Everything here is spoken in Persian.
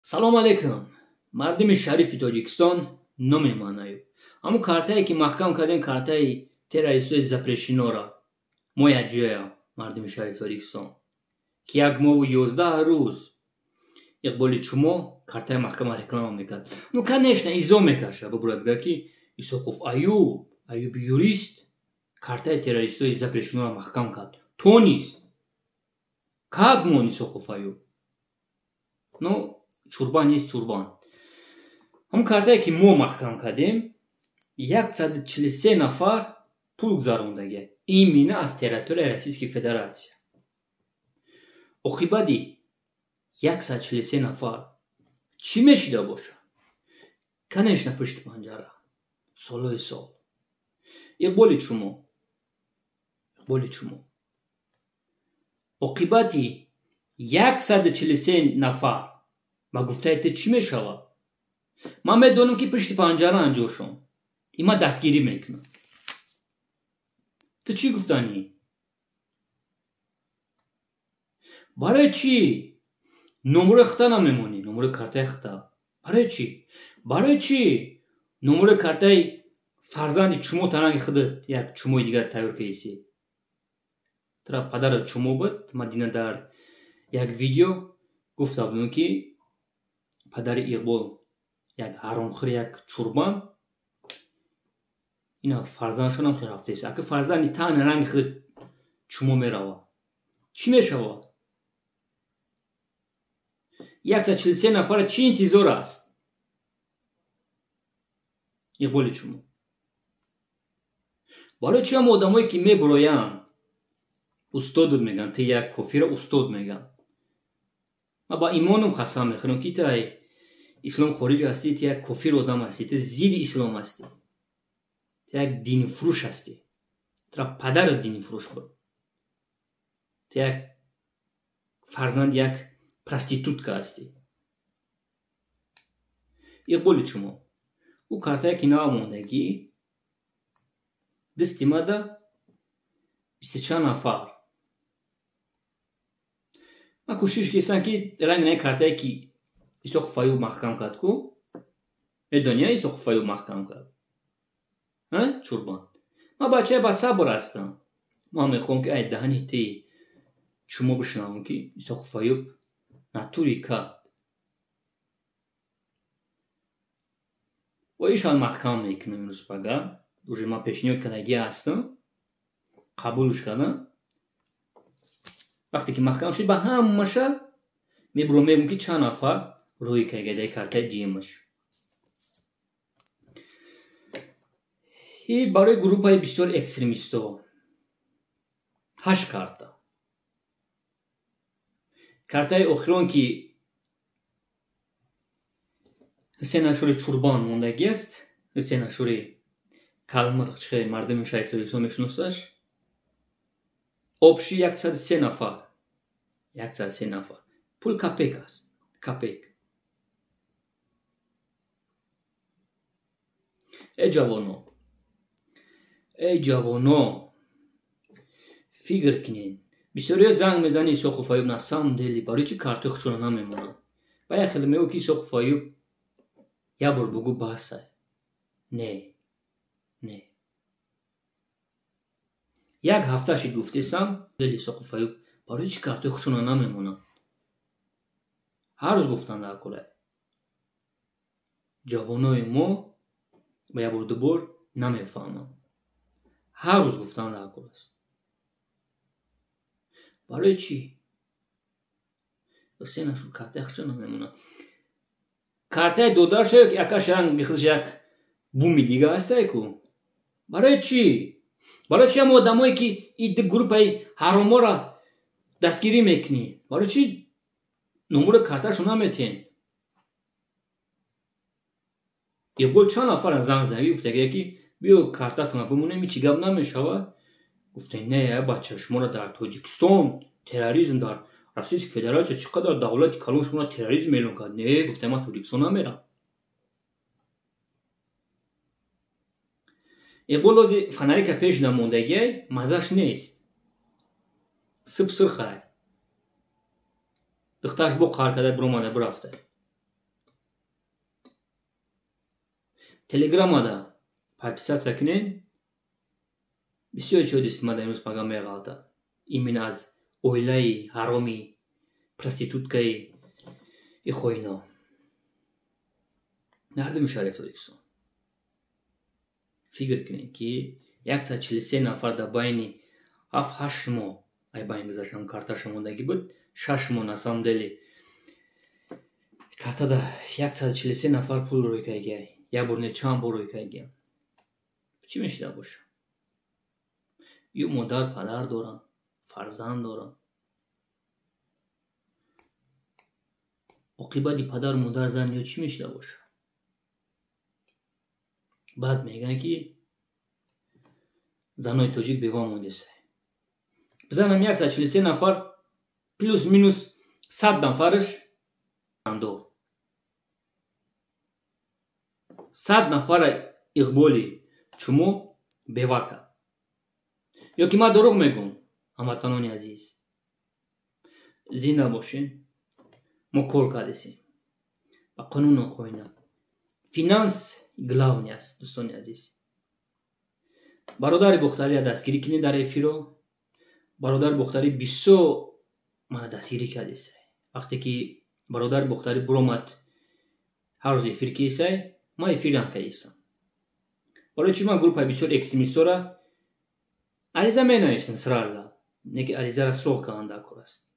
سلام علیکم. مردم شریف تاجیکستان نمیمانند. اما کارتایی که محکم کردن کارتای تروریستی زپرشینو را ما یجیا مردم شریف تاجیکستان که یک ماه و 11 روز اقبالی چما کارتای محکم رکلام میکرد. Ну конечно ایزا میکشه ببره بگه که ایساقوف ایوب یوریست کارتای تروریستی زپرشینو را محکم کرد. تو نیست. Как мон Исоқов ایوب؟ Ну چوربان نیست چوربان. هم کارتایی که ما محکم کردیم 143 نفر پول گذاروندگی. این مینه از تریتوری روسیسکی فدراسیون. عاقبتی 143 نفر چی میشیده باشه؟ کنشنا پشت پنجره. سالای سال. اقبالی چما. عاقبتی 143 نفر ما گفته تو چی میشود؟ من میدونم که پشت پنجره انجاشم. ایما دستگیری میکنم. تو چی گفتنی؟ برای چی؟ نمره خطا نمیمونی. نمره کارتای خطا. برای چی؟ نمره کارتای فرزند چمو ترانگ خودت یک چموی دیگر تایور کیسی. ترا پدر چمو بود. ما دینا در یک ویدیو گفته بودم که پدر اقبال یک حرامخور یک چوربان اینا فرزندشون هم خیلی رفته است. اگه فرزندی تن رنگ خود چمو میروه چی میشوه؟ 143 نفر چی انتظار است؟ اقبال چمو برای چی هم آدمایی که میبروین استاد میگن تو یک کافر استاد میگن. ما با ایمانم قسم میخورم که تو اسلام خارج هستی. تو یک کافر آدم هستی. تو ضد اسلام هستی. تو یک دین فروش هستی. تو پدر دین فروش بود. تو یک فرزند یک پرستیتوتکا هستی. اقبالی چما او کارتایی که ناموندگی دستی ماده 24 نفر ما کوشش کردم که رنگ نه کارتایی که Исоқов ایوب محکم کرد کو دنیا Исоқов ایوب محکم کرد. چوربان ما بچه با صبر هستم. ما میخوام که ای دهنی تی چما بشنوم که Исоқов ایوب ناتوری کرد و ایشان محکم میکنم روز بگه دوری ما پیشنهاد کردگی هستم قبولش کردم. وقتی که محکم شد با هم مشل میبرم میگم که چند نفر روی که گده کارتای دیمش. این برای گروپ های بسیار اکستریمیستو 8 کارتای اخران که حسین اشوری چوربان موندگی است. حسین اشوری کلمرغ چه مردم شریف تاجیکستان میشناسش. آبشی 103 نفر پول کپیک است. کپیک. ای جوانو فکر کنین. بسیاری زنگ میزنی Исоқов ایوب نسام دلی برای چی کارتای خودشون نمیمونن. باید خیلی میگو که Исоқов ایوب یا بار بگو بحثه. نه یک هفته شد گفتیسم دلی Исоқов ایوب برای چی کارتای خودشون نمیمونن. هر روز گفتن در کله جوانای ما با یک بار دو بار نمیفهمم. هر روز گفتن در کله است. برای چی؟ حسین اشور کارتای خودشون نمیمونن. کارتای دودار شد یکاش رنگ بخیش یک بومی دیگه هسته کو. برای چی هم آدمایی که این گروپ های حراما را دستگیری میکنی؟ برای چی نمره کارتاشون نمیتین؟ اقبال چند نفر از زنگ زنگی گفته که بیا کارتاتون بمونه می چی گپ نمیشود. گفته نه بچه شما را در تاجیکستان تروریسم در روسیسک فدراسیون چقدر دولت کلان شما را تروریسم اعلام کرد. نه گفته من تاجیکستان نمیرم. اقبال لازی فنری که پیش نموندگی مزش نیست. سرخه دخترش با کار کرده برومانه برفته. Телеграмада подписаться кунед. Бисёр чиз истифода имрӯз магам меғалта. Именно аз оилаи ҳароми проституткаи ихоино. Мардуми Шариф Торикистон. Фикр кунед ки 143 нафар дар байни 7-8 моҳ ай байн гузаштам карташа мондагӣ буд. 6 моҳ на самом деле картада 143 нафар пул рӯй кардгай. Як бор не чанд бор рӯй кардгай. Чӣ мешуда боша? Ё модар падар доранд, фарзанд доранд. оқибати падару модар зан ё чӣ мешуда боша? баъд мегӯянд ки занои тоҷик бева мондесай. бизанам 143 нафар плюс минус 100 нафараш андор. 100 нафара иқболи чумо бевака. ё ки ман дурӯғ мегӯм. ҳамватанони азиз, зинда бошед. мо кор кардесем ба қонуну қоида. финанс главни аст. дӯстони азиз, бародари бухтари дастгирӣ кунед дар эфиро. бародари бухтарӣ бисёр мана дастгирӣ кардесай. вақте ки бародари бухтарӣ биромад ҳар рӯз эфир кисай, ман эфир накардесам. барои чӣ ман группаи бисёр экстремистора ариза менавиштам сразу. неки аризара суроғ карданда кор аст.